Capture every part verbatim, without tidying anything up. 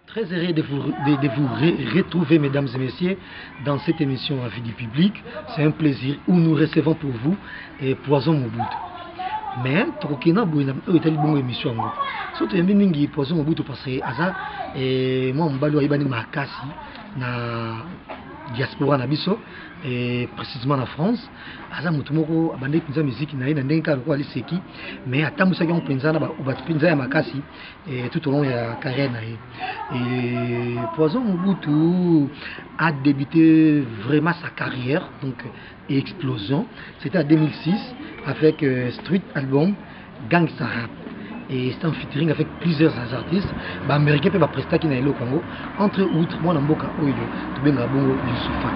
Très heureux de vous, de, de vous re retrouver, mesdames et messieurs, dans cette émission à vie du public. C'est un plaisir où nous recevons pour vous et Poison Mobutu. Mais tokena boina etali bongo émission ngo. So to yembi mingi Poison Mobutu parce que aza et moi mbalo ayibani makasi na diaspora na biso et précisément en France. Aza mutu moko abande pinza musique na ina ndenga ko ali seki mais atamusa ki on pinza na ba pinza ya makasi et tout au long ya carrière na et Poison Mobutu a débuté vraiment sa carrière donc explosion. C'était en deux mille six avec euh, Street Album Gangsta Rap et c'est un featuring avec plusieurs artistes bah américains peuvent prester qui na le Congo entre autres moi na mboka oyo to benga bongo Youssoufa.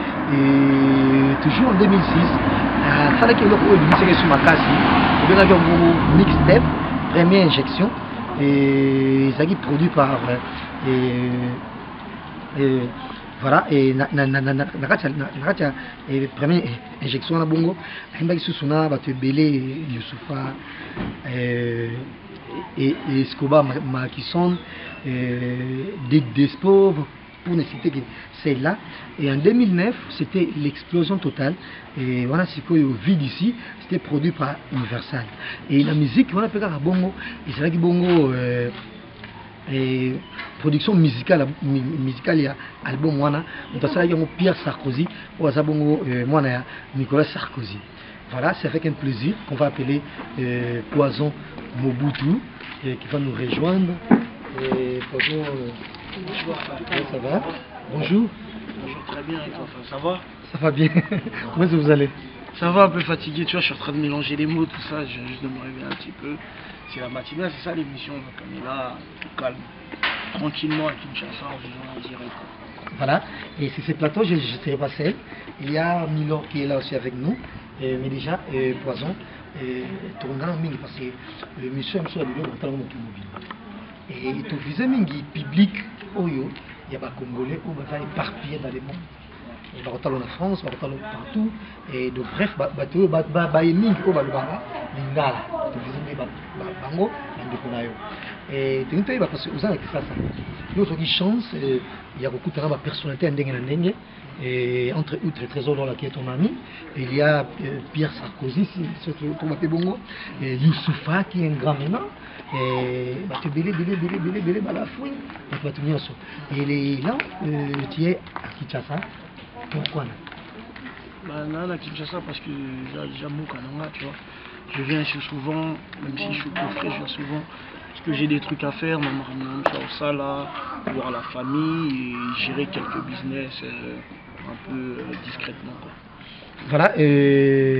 Et toujours en deux mille six euh, fallait qu'il y ait le ministère sur makasi to benga bongo mixtape première injection et ça qui produit par euh, et, et voilà et na na na na na na et première injection na bongo aimba susuna ba te belé Youssoufa et et Escobar Makison des Despo pour ne citer que c'est là. Et en deux mille neuf c'était l'explosion totale et voilà ce qu'on vit d'ici, c'était produit par Universal et la musique on appelle ça bongo et c'est là que bongo euh, et production musicale musicale ya album wana on a eu Pierre Sarkozy ou azabongo moi na Nicolas Sarkozy. Voilà, c'est avec un plaisir qu'on va appeler euh, Poison Mobutu et qui va nous rejoindre. Et Poison, euh, ça va? Bonjour. Bonjour, très bien et toi, ça va? Ça va bien. Comment est-ce que vous allez? Ça va, un peu fatigué, tu vois, je suis en train de mélanger les mots, tout ça, je viens juste de me réveiller un petit peu. C'est la matinale, c'est ça l'émission, donc on est là, tout calme, tranquillement à Kinshasa, en vivant en direct. Voilà, et sur ce plateau, je ne serai pas seul. Il y a Milor qui est là aussi avec nous, et, mais déjà, et Poison, et Tourangana Mingi, parce que le monsieur est sur la vidéo, et il te visait Mingi, public, Oyo, il y a des Congolais qui sont éparpillés dans le monde. Il va retourner en France, il va retourner partout, et donc bref, il y a des Mingi qui sont Lingala, tu visais Bango, Bango, et tu sais, parce que vous avez ça. L'autre qui chance, il y a beaucoup de personnalités en et entre autres Trésor qui est ton ami, il y a euh, Pierre Sarkozy, c'est Bongo, et Youssoufa qui est un grand maintenant, et bah, tu belé, belé, belé, belé, belé, bah, la fouine, et tu vas tenir ça. Et les, là, euh, tu es à Kinshasa, pourquoi là? Bah, là, à Kinshasa, parce que j'ai déjà beaucoup à tu vois. Je viens souvent, même si je suis coffré, je viens souvent. Parce que j'ai des trucs à faire, maman ramène ça là, voir la famille et gérer quelques business euh, un peu euh, discrètement quoi. Voilà, euh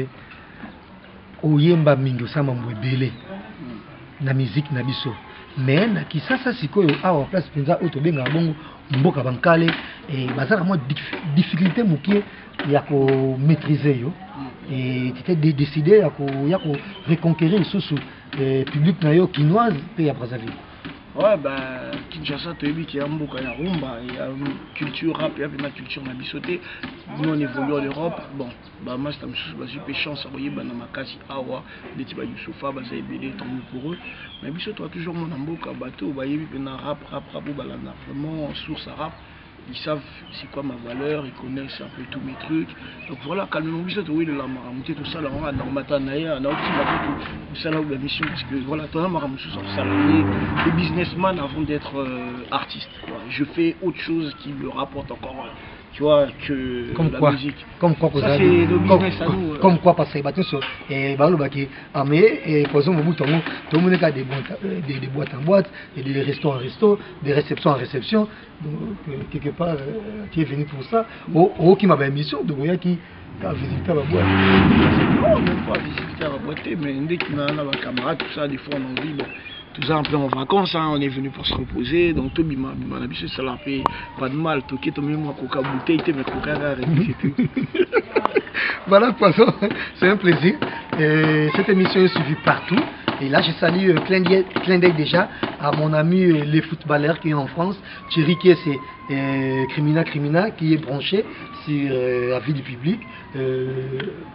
oyemba mingo sama mbwebele na musique na biso. Mais na kisasa sikoyo awa place penza oto benga bongo mboka bankale et bazala moi difficulté mukie ya ko maîtriser yo et tu t'es décidé à ko ya ko reconquérir sous le public na yo kinoise pe à Brazzaville. Ouais bah Kinshasa tu as vu qu'il y a mboka ya rumba, il y a une culture rap, il y a une culture na bisoté. Nous on évolue en Europe. Bon bah moi c'est une super chance à voyer bah na makasi awa des types Youssoufa bah ça est tant mieux pour eux. Mais bisoto a toujours mon mboka bateau bah y a na rap rap rap bah là vraiment source à rap. Ils savent c'est quoi ma valeur, ils connaissent un peu tous mes trucs. Donc voilà, calmement, oui, le maramouté, tout ça, là, on a dans Matanaya, on a aussi la mission, parce que voilà, toi, maramouté, sont salariés, les businessmen avant d'être euh, artistes. Voilà. Je fais autre chose qui me rapporte encore, tu vois, que comme la quoi, musique. Comme quoi, ça, c'est le business à nous. Euh... Comme quoi, parce que et Balobaki, Amé, et Poison Mobutu, tout le monde a des boîtes en boîte, et des restos en resto, des réceptions en réception. Donc, quelque part, euh, tu es venu pour ça. Au qui m'a fait une mission, donc il y a qui a visité la boîte. Non, même pas visiter la boîte, mais dès qu'il y a un camarade, tout ça, des fois on a envie. Bon, tout ça un peu en vacances, hein, on est venu pour se reposer. Donc, tout bima, bima, la biche, ça l'a fait pas de mal. Tout qui est même moi, coca bouteille, mais coca rare, c'est tout. Voilà, Poison, c'est un plaisir. Et cette émission est suivie partout. Et là, je salue euh, clin d'œil déjà à mon ami euh, les footballeurs qui est en France. Thierry qui est c'est euh, Crimina Crimina qui est branché sur euh, la vie du public. Euh,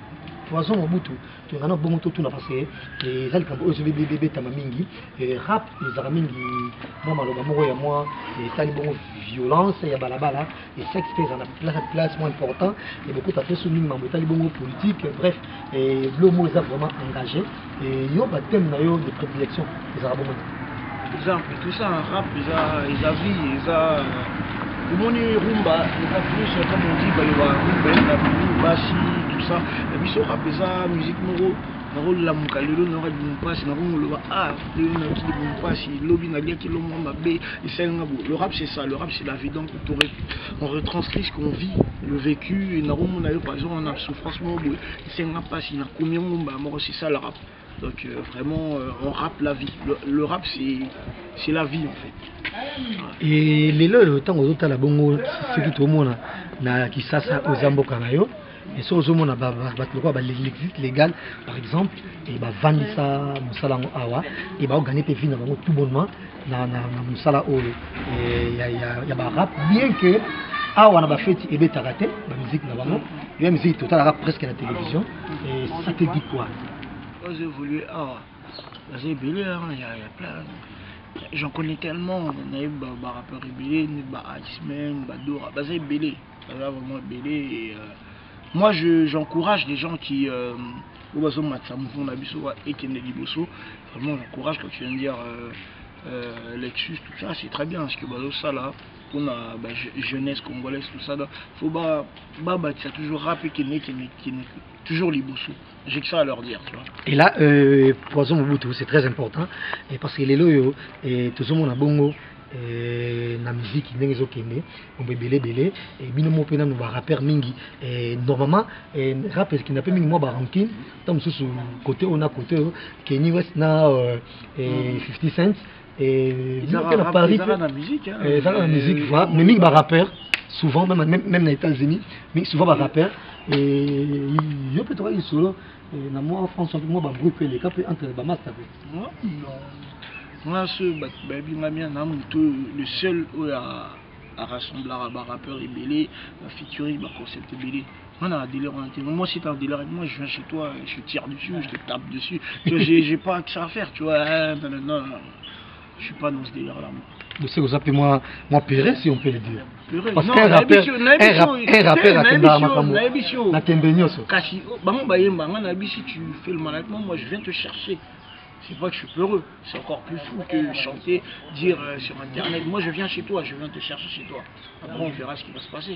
Poison Mobutu tu ngana bongo to tuna parce que ezali kambo ozo bébé bébé tama mingi et rap ezara mingi moi maloba moko ya moi et sali bongo violence ya balabala et sexe fait en place place moins important et beaucoup ta fait sous mingi mambo tali bongo politique bref et le mot est vraiment engagé et yo ba thème na yo de prédilection ezara bongo exemple tout ça un rap ils a ils a vie ils a le monde rumba ils a plus comme on dit bah il va rumba la basse tout ça et puis sur rap ils a musique moro na rôle la mukalelo na rôle bon passe na rôle le ah le na qui bon passe lobby na bien qui le monde m'a bé et c'est le rap c'est ça le rap c'est la vie donc on retranscrit ce qu'on vit le vécu et na rôle on a eu par exemple on a souffrance moi c'est un passe il a combien on bah moi c'est ça le rap. Donc euh, vraiment, euh, on rappe la vie. Le, le rap, c'est la vie en fait. Et les lois, le temps où on a bongo, c'est qui tout le monde na qui ça ça aux ambo kanayo. Et ça aux hommes on a bah bah bah l'existe légal par exemple et bah vendre ça musala awa et bah gagner tes filles na tout bonnement na na musala olo et y a y a y a bah rap bien que awa na ba fête et beta raté la musique na bango la musique totale rap presque à la télévision et ça te dit quoi? J'ai évolué, ah, j'ai belé, il y a plein. J'en connais tellement, on a eu des rappeurs belé, des Iceman, des Dora, j'ai belé, vraiment belé. Et, euh, moi, j'encourage les gens qui, euh, vraiment, j'encourage quand tu viens de dire euh, euh, Lexus, tout ça, c'est très bien, parce que bah, ça là, on a bah, jeunesse congolaise, tout ça, il faut bah, bah, bah, tu as toujours rappé qui n'est, qui n'est, qui n'est, toujours les bossous. J'ai que ça à leur dire, tu vois. Et là, euh, Poison Mobutu, c'est très important, et parce que les loyaux, et tout le monde a bongo, et la musique, il n'est pas on peut belé belé, et binomo pena nous va rapper mingi, et normalement, et rap qui n'a pas mingi moi barankin, tant que sur côté on a côté, Kenny West na et fifty cents, et ils ont la Paris, ils ont la musique, hein. Ils ont la musique, voilà, mais mingi ba rappeur. Souvent, même, même, même dans les États-Unis, mais souvent par rappeur. Et je peux travailler solo. Et dans moi, en France, moi, je vais les cap entre les master. Non. Moi, ce baby mien, le seul à, à rassembler un rappeur et belé, à featurer un concept belé. On a un délire en interne. Moi, si tu as un délire avec moi, je viens chez toi, je te tire dessus, je te tape dessus. J'ai pas que ça à faire, tu vois. Non, non, non. Je suis pas dans ce délire-là. Vous savez, vous appelez moi, moi Péré, si on peut le dire. Péré. Parce qu'un rappeur, un rappeur a si tu fais le mal avec moi, moi je viens te chercher. C'est pas que je suis peureux, c'est encore plus fou que chanter, dire euh, sur internet. Moi je viens chez toi, je viens te chercher chez toi. Après on verra ce qui va se passer.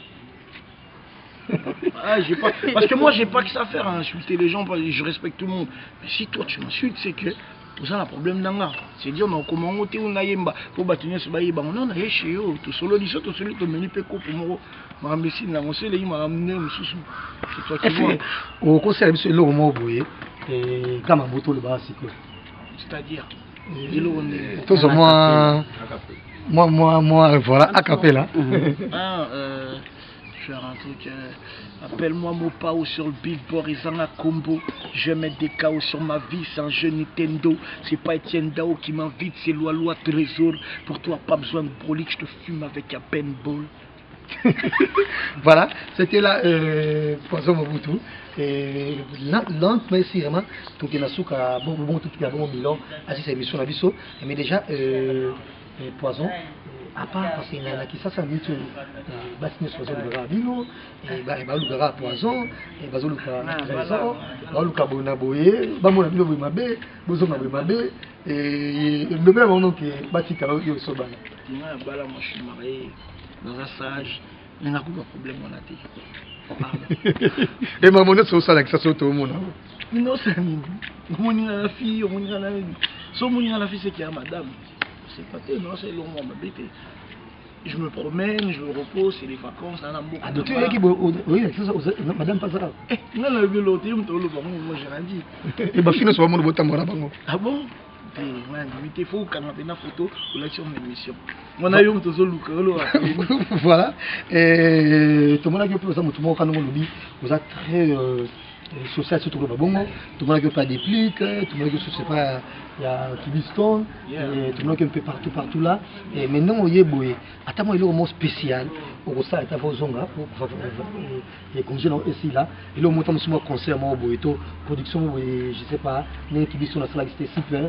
Ah, pas... Parce que moi j'ai pas que ça à faire à insulter les gens, je respecte tout le monde. Mais si toi tu m'insultes, c'est que tout ça, le problème d'anga. C'est dire, non, comment on est, on a yemba, pour bâtir ce bail, on a chez eux, tout solo, tout solo, tout solo, tout menu péco pour moi. Ma médecine, là, on sait, il m'a ramené un sous-sous. C'est toi qui vois. Au conseil, monsieur, l'eau, moi, vous voyez, et comme un moto, le bas, c'est quoi? C'est-à-dire, tout ça, moi, moi, moi, moi, voilà, à capella. Ah, euh. Faire un truc, euh, appelle-moi Mopao sur le billboard, ils ont un combo. Je mets des chaos sur ma vie, c'est un jeu Nintendo. C'est pas Etienne Dao qui m'invite, c'est Loi Loi Trésor. Pour toi, pas besoin de brolique, je te fume avec un paintball. Voilà, c'était là euh, Poison Mobutu. Et lentement, mais si vraiment, tout est là, bon, bon, tout est bon, Milan, à cette émission, la biseau. Mais déjà, euh, Poison. À part parce qu'il y a qui ça, ça dit que Bastien soit le rabino, et Baluka poison, et Baluka trésor, Baluka bonaboye, Bamona bilo mabe, Bozona mabe, et le même nom qui est Batika au Soban. Il y a un bala, moi je suis marié, dans un sage, il y a un problème en tête. Et ma monnaie, c'est ça, ça saute au monde. Non, c'est on y a la fille, on y a la fille. Son on y a la fille, c'est qu'il y a madame. C'est pas tel, non, c'est long, moi, ma bête. Je me promène, je me repose, c'est les vacances, on a beaucoup. Ah, donc tu es qui, oui, c'est ça, madame Pazara. Eh, non, non, moi j'ai rien dit. Et ma fille, c'est vraiment le bottom, voilà, bon. Ah bon? Il faut qu'on ait une photo pour l'action de l'émission. On a eu un peu de look. Voilà. Et tout le monde a dit que vous êtes très social, surtout le Babongo. Tout le monde a dit pas des pliques, tout le monde a dit que c'est pas. Il y a Kibiston, tout le monde qui est un peu partout, partout là. Et maintenant, on y est boé. Attends, il y a un mot spécial. au ça est à vos zonga pour et comme je l'ai ici là et le montant de concert moi boito production je sais pas mais qui dit sur la salle c'était super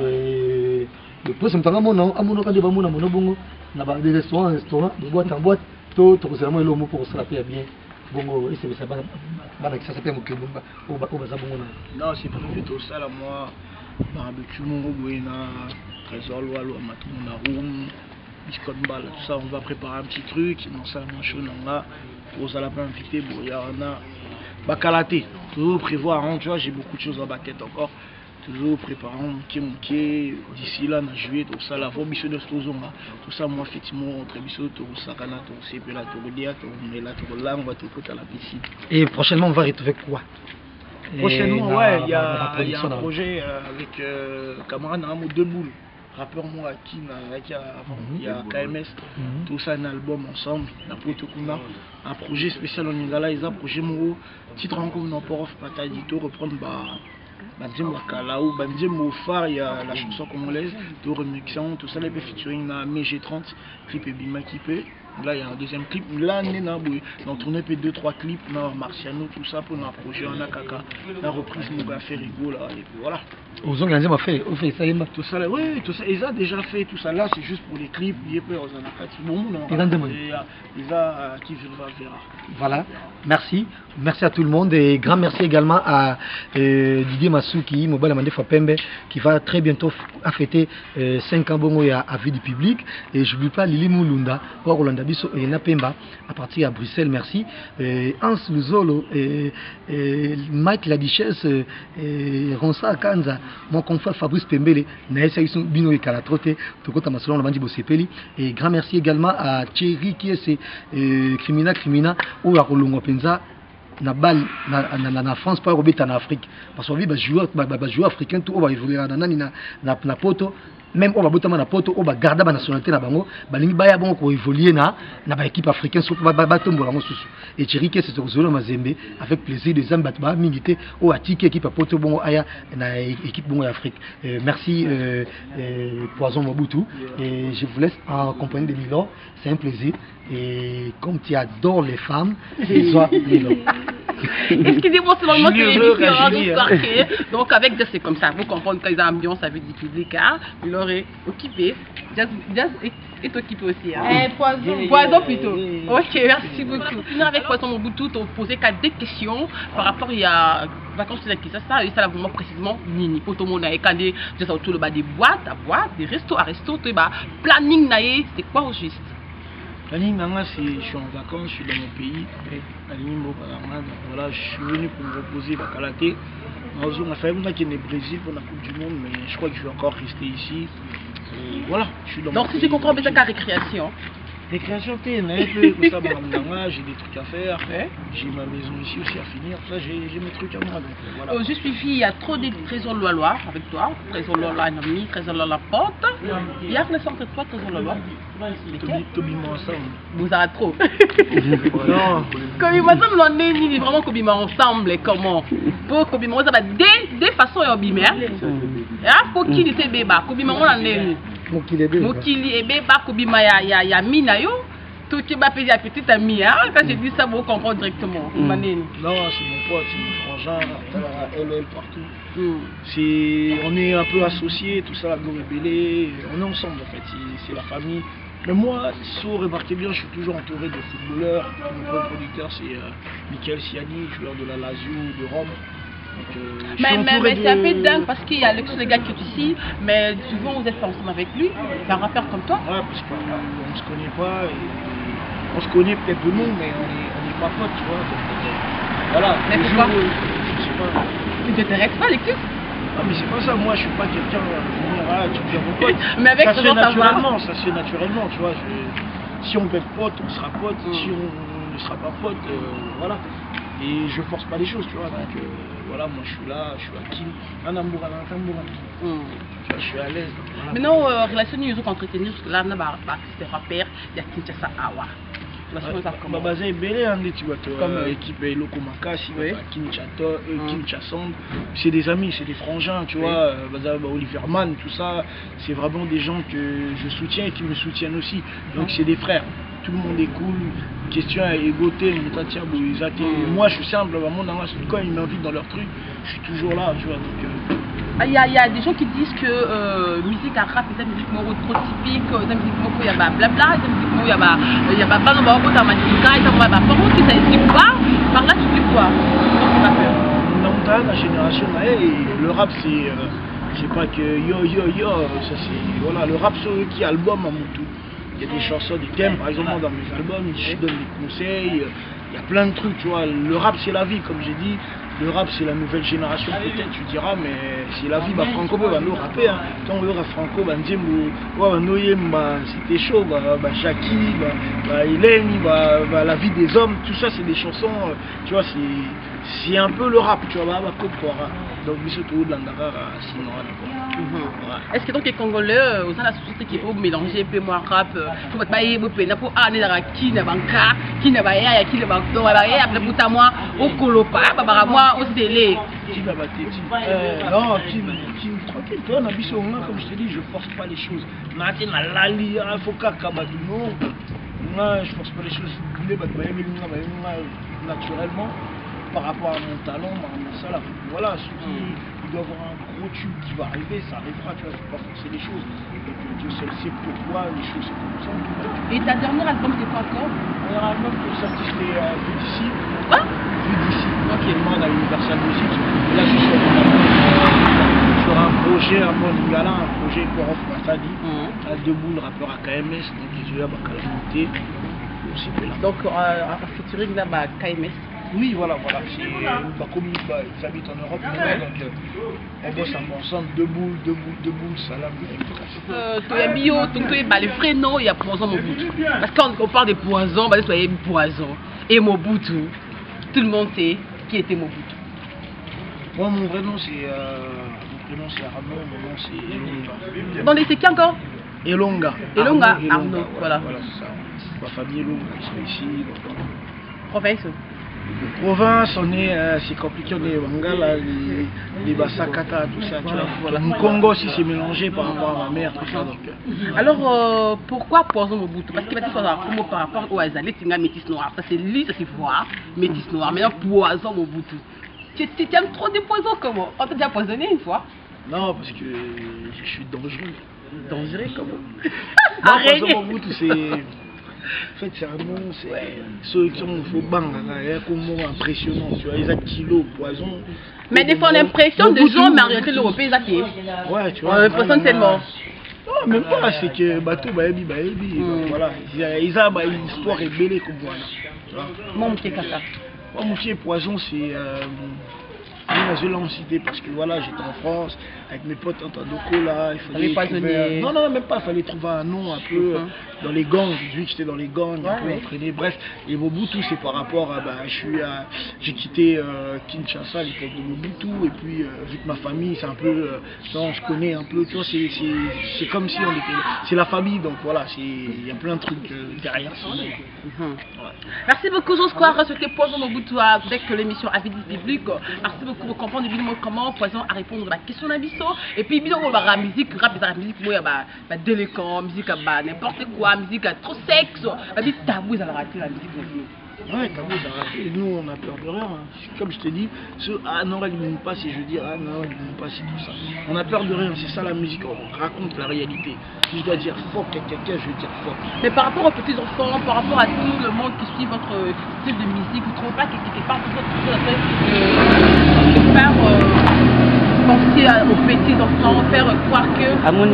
et le poste me tanga mon nom à mon nom quand je vais mon nom bongo na ba des restaurants restaurants de boîte en boîte tout tout c'est vraiment le mot pour se rappeler bien bongo et c'est ça ba ba ça s'appelle mon kebumba au ba au ba bongo non c'est prévu tout ça là moi barbecue mon goena trésor loi loi matuna room biscuit balle tout ça on va préparer un petit truc non ça mon chaud nanga aux à la pas invité bon y a on a bakalaté toujours prévoir hein, tu vois j'ai beaucoup de choses dans ma tête encore toujours préparant mon pied d'ici là en juillet tout ça la voix mission de tout ça moi effectivement entre biso tout ça kana tout c'est puis là tout dia tout mais là tout là on va tout côté à la piscine et prochainement on va retrouver quoi prochainement ouais il y a il y a un projet euh, avec euh, camarade Namo deux boules rappeur moi qui qui il y a K M S mm-hmm. Tout ça un album ensemble la Potokuna un projet spécial en Lingala ils ont un projet mon titre encore non pas off patadito reprendre bah Bandim Wakalaou, Bandim Mofar, il y a la chanson congolaise, de remixant, tout ça, les featuring na M G trente, clip et Bima qui peut. Là, il y a un deuxième clip. Là, on a tourné deux trois clips, on Marciano, tout ça, pour notre projet, on a Kaka, la reprise, on a fait rigolo, là, et puis voilà. Vous avez fait, vous fait ça, tout ça, là, oui, tout ça, ils ont déjà fait tout ça. Là, c'est juste pour les clips, il y a bon, ils ont demandé. Ils ont qui verra, verra. Voilà, merci. Merci à tout le monde et grand merci également à euh, Didier Masuki, Mobile Amandé Fapembe, qui va très bientôt fêter euh, cinq ans bongo à, à vie du public. Et je n'oublie pas Lili Moulunda, pour Rolanda Bisso et Napemba, à partir à Bruxelles, merci. Et Hans Luzolo, et, et Mike Ladichesse, et Ronsa Kanza, mon confrère Fabrice Pembele, Naïsa Issou Bino et Kalatrote, Tokota Masolon, Lamandi Bosepeli. Et grand merci également à Thierry qui est euh, Crimina Crimina, ou à Rolongo Penza. Na bal na na na France pas robita en Afrique parce qu'on vit ba joueur ba joueur africain tout on va évoluer na na na na poto même on va botama na poto on va garder ba nationalité na bango ba lingi ba ya bon ko évoluer na na ba équipe africaine so ba ba tombola ngo susu et Thierry que c'est Zolo Mazembe avec plaisir des ambat ba mingité o atiki équipe poto bon aya na équipe bon Afrique euh, merci euh, euh, Poison Mobutu et je vous laisse en compagnie de Milo c'est un plaisir et comme tu adores les femmes et toi Milo. Excusez-moi seulement que l'émission donc avec Jazz c'est comme ça, vous comprenez que les ambiances avec du public, hein, il aurait occupé, Jazz, Jazz est, est occupé aussi. Hein. Eh, Poison. Poison plutôt. Ok, merci beaucoup. Finir avec Poison Mobutu, tu as posé qu'à des questions par rapport à vacances de ça, ça, et ça là vraiment précisément nini. Pour tout le monde, il y a des autour des boîtes à boîtes, des restos à restos, planning naïe, c'est quoi au juste? Planning nanga c'est je suis en vacances, je suis dans mon pays. Voilà, je suis venu pour me reposer à Kalaté. On a fait un qui est au Brésil pour la Coupe du Monde, mais je crois que je vais encore rester ici. Et voilà, je suis dans donc mon si pays. je comprends bien, c'est qu'à récréation. Récréation, j'ai des trucs à faire. J'ai ma maison ici aussi à finir. Ça, j'ai mes trucs à moi. Donc, voilà. euh, je suis fille, il y a trop de trésors Loire avec toi. Trésor Loire un ami, trésor Loire la porte. Il y a une sorte de toi, trésor Loire. Tobima ensemble. Vous avez trop. Non. Kobima ensemble, on est vraiment Kobima ensemble. Comment? Pour Kobima, ça va des façons et Kobima. Pour qui était bébé? Kobima, on en est. Mokili et bébé Kobima ya ya mina yo tout qui va payer à petite amie hein quand je dis ça vous comprenez directement. Non c'est mon pote, c'est mon frangin, elle elle partout. Mm. C'est on est un peu associés tout ça la Gorébélé, on est ensemble en fait, c'est la famille. Mais moi, si vous remarquez bien, je suis toujours entouré de footballeurs. Mon producteur c'est euh, Michael Siani, joueur de la Lazio de Rome. Donc, euh, mais mais, mais de... c'est un peu dingue parce qu'il y a Alexis le gars qui est ici, mais souvent vous êtes pas ensemble avec lui, c'est un rappeur comme toi. Ouais, parce qu'on ne se connaît pas, et, et, on se connaît peut-être de nom, mais on n'est on est pas potes, tu vois. Donc, euh, voilà. Mais pourquoi jours, je sais pas. Tu ne t'intéresses pas Alexis? Ah mais c'est pas ça, moi je suis pas quelqu'un à venir, ah, tu deviens mon pote. Mais avec ça se fait naturellement, ça se fait naturellement, tu vois. Je... Si on peut être pote, on sera pote, mm. Si on ne sera pas pote, euh, voilà. Et je force pas les choses, tu vois. Donc euh, voilà, moi je suis là, je suis à Kim. Un amour, un amour, je suis à l'aise. Voilà. Maintenant, euh, relation nous avons entretenir parce que là, on a un rappeur, il y a Kinshasa Awa. Ma base est belle, tu vois, comme l'équipe Loko Makasi, Kinshasa, Kinshasa. C'est des amis, c'est des frangins, tu vois. Oliver Mann, tout ça, c'est vraiment des gens que je soutiens et qui me soutiennent aussi. Donc c'est des frères. tout le monde est cool. Question à égoter, moi je suis simple, quand ils m'invitent dans leur truc, je suis toujours là, tu vois. Donc, euh... ah, il y, a, il y a des gens qui disent que euh, musique à rap, c'est une musique trop typique, c'est une musique il y a blabla, c'est une musique il y a pas il y a pas pas non pas autant matika, il y a pas par contre qui ça explique pas, par là tu dis quoi? Non, la génération, le rap c'est, euh, je sais pas que yo yo yo, ça c'est, voilà, le rap c'est qui album à mon tout. Il y a des chansons, des thèmes, par exemple dans mes albums, je donne des conseils, il y a plein de trucs, tu vois. Le rap c'est la vie, comme j'ai dit, le rap c'est la nouvelle génération, peut-être tu diras, mais c'est la vie. Bah, Franco, bah, nous rapper, hein. Quand on veut Franco, bah, bah, c'était chaud, bah, bah, Jackie, bah, bah, Hélène, bah, bah, la vie des hommes, tout ça c'est des chansons, tu vois, c'est un peu le rap, tu vois, bah, bah, donc, surtout de l'Andara, sinon, est-ce que donc les Congolais, au sein de la société qui peuvent mélanger peu moins rap, pour pas y aller pour aller dans la qui n'a pas qui n'a pas ya qui n'a pas donc ya après pour moi au colopa papa moi au télé qui va battre non qui qui tranquille toi on a vu comme je te dis je force pas les choses matin na lali il faut kakabadu non moi je force pas les choses naturellement par rapport à mon talent, ça là, voilà, ceux qui il doit avoir un gros tube qui va arriver, ça arrivera, tu vois, je ne peux pas forcer les choses. Donc Dieu seul sait pourquoi les choses sont comme ça. Et ta dernière album c'est quoi encore? Mon dernier album qui est sorti c'était euh, Vu d'ici. Quoi? Vu d'ici. Ok. Moi on a Universal Music. Et là je suis sur, sur un projet, un bon Lingala, un projet Korof Massadi, mm. à Debout, le rappeur à K M S, donc ils ont eu à Bakalamité. Donc euh, en featuring là, bah, K M S. Oui, voilà, voilà. Bah, comme bah, ils habitent en Europe, ouais. Donc euh, on bosse ensemble, debout, debout, debout, salam. Tu es bio, tu es les vrais noms, il y a poison Mobutu. Parce que quand on parle de poison, bah, il y a poison. Et Mobutu, tout le monde sait qui était Mobutu. Moi, mon vrai nom c'est euh, mon prénom c'est Arnaud, mon nom c'est Elonga. Dans les c'est qui encore? Elonga. Elonga, Arnaud, Arnaud, voilà. Voilà, c'est ça. Ma famille Elonga, ils sont ici. Donc, province. Province, on est, euh, c'est compliqué, on est Wangala, les, les Basakata, tout ça, tu vois. Voilà. Mon Congo aussi c'est mélangé par rapport à ma mère, tout ça. Donc, euh. Alors, euh, pourquoi Poison Mobutu? Parce qu'il va dire par rapport aux Azalais, tu as métis noir. Ça c'est lui, ça c'est voir, métis noir. Maintenant, Poison Mobutu. Tu aimes trop des poisons comment? On t'a déjà poisonné une fois? Non, parce que je suis dangereux. Dangereux comment? Non, Poison Mobutu c'est... En fait, c'est un nom, c'est ceux qui ont faux bang, un mot impressionnant, tu vois, ils ont kilo, poison. Mais des fois, on a l'impression de gens, mais en réalité, l'Européen, ils ont ouais, tu vois. On a l'impression tellement. Non, même pas, c'est que bateau, baébi, baébi, voilà. Ils ont une histoire ébélée comme voilà. Moi, mon pied caca. Moi, mon pied poison, c'est. Je l'ai cité parce que voilà, j'étais en France avec mes potes en Tandoko là, il fallait trouver... Non, non, même pas, il fallait trouver un nom un peu uh -huh. dans les gangs, vu que j'étais dans les gangs, ouais, un peu ouais. entraîné, bref. Et Mobutu, c'est par rapport à, bah, je suis à, j'ai quitté euh, Kinshasa à l'époque de Mobutu, et puis euh, vu que ma famille, c'est un peu, euh, non, je connais un peu, tu vois, c'est comme si on était, c'est la famille, donc voilà, il y a plein de trucs euh, derrière. Uh -huh. Ouais. Merci beaucoup, Jean Square, c'était Poison Mobutu avec l'émission Avis du public. Merci beaucoup pour comprendre évidemment comment Poison à répondre à la question d'un biseau. Et puis, bien sûr, la musique, rap, la musique, moi, il y a délinquant, musique, n'importe quoi, musique trop sexe. La musique tabou, ça va rater la musique. Ouais, tabou, ça va rater. Nous, on a peur de rien. Hein. Comme je te dis, ce ah non, il ne pas si je dis ah non, il ne pas si tout ça. On a peur de rien, c'est ça la musique, on raconte la réalité. Si je dois dire fuck à quelqu'un, je vais dire fuck. Mais par rapport aux petits enfants, par rapport à tout le monde qui suit votre style de musique, vous ne trouvez pas que quelque part, tout ça, tout ça, faire penser aux petits enfants, faire croire que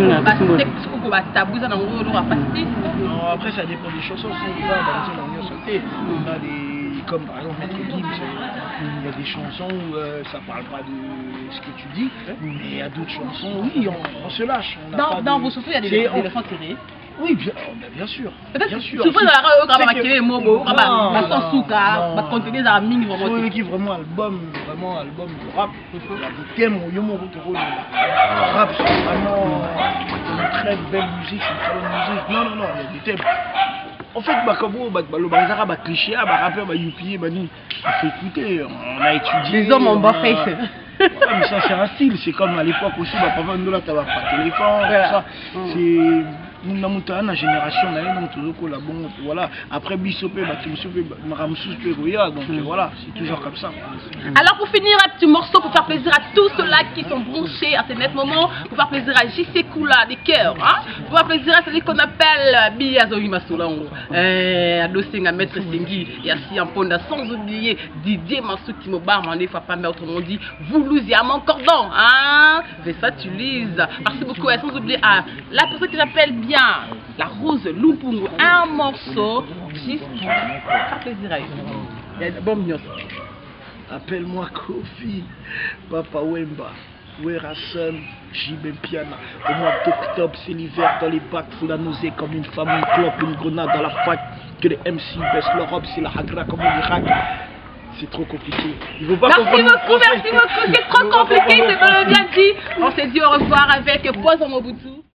bah, tabou, ça n'a pas de non, après ça dépend des chansons. Si on va dans une santé, on a des, comme par exemple Maître Gims, il y a des chansons où euh, ça parle pas de ce que tu dis, mais il y a d'autres chansons, oui, on, on se lâche. On dans pas dans de... vos chansons, il y a des éléphants tirés. Oui, bien, bien sûr. Bien sûr. Souvent, dans la radio, on va créer des mots, on va sans souka, on va contenir des amis vraiment. Ceux qui vraiment album, vraiment album de rap, il y a des thèmes, il y a des rap, c'est vraiment une très belle musique, une très bonne musique. Non, non, non, il y a des thèmes. En fait, bah, comme vous, bah, le bazar, bah, cliché, bah, rappeur, bah, youpi, bah, nous, on fait écouter, on a étudié. Les hommes en bas face. Ouais, mais ça, c'est un style, c'est comme à l'époque aussi, bah, pendant nous, là, t'avais pas de téléphone, voilà. Ça, c'est. nous avons une génération, donc toujours la bonne, voilà. Après Bissopé, donc voilà, c'est toujours comme ça. Alors pour finir, un petit morceau pour faire plaisir à tous ceux-là qui sont branchés à ces net moments, pour faire plaisir à J C Kula des cœurs, hein? Pour faire plaisir à celui qu'on appelle Biazoï Masoulango, à Dosenga Maître Sengi, et ainsi en Ponda, sans oublier Didier Massou qui me barre, mais pas mais autrement dit, Voulouz Yaman Cordon, hein? Fais ça, tu lises. Merci beaucoup, et sans oublier à la personne que j'appelle bien la Rose Lumpungu, un morceau, juste pour faire plaisir à eux. Il y a de bonnes news. Appelle-moi Kofi, Papa Wemba, Werason, Jibem Piana. Au mois d'octobre, c'est l'hiver dans les bacs, faut la nausée comme une femme, une clope, une grenade dans la fac. Que les M C baissent l'Europe, c'est la hagra comme en Irak. C'est trop compliqué. Il faut pas merci beaucoup, merci beaucoup. C'est trop compliqué, c'est pas le bien dit. On s'est dit au revoir avec Poison Mobutu.